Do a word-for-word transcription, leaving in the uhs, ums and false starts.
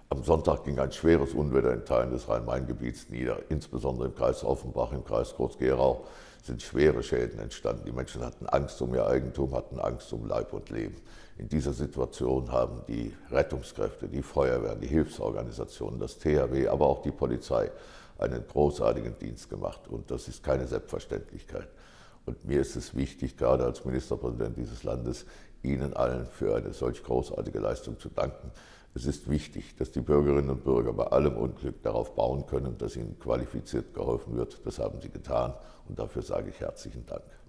Am Sonntag ging ein schweres Unwetter in Teilen des Rhein-Main-Gebiets nieder. Insbesondere im Kreis Offenbach, im Kreis Groß-Gerau sind schwere Schäden entstanden. Die Menschen hatten Angst um ihr Eigentum, hatten Angst um Leib und Leben. In dieser Situation haben die Rettungskräfte, die Feuerwehren, die Hilfsorganisationen, das T H W, aber auch die Polizei einen großartigen Dienst gemacht. Und das ist keine Selbstverständlichkeit. Und mir ist es wichtig, gerade als Ministerpräsident dieses Landes, Ihnen allen für eine solch großartige Leistung zu danken. Es ist wichtig, dass die Bürgerinnen und Bürger bei allem Unglück darauf bauen können, dass ihnen qualifiziert geholfen wird. Das haben Sie getan und dafür sage ich herzlichen Dank.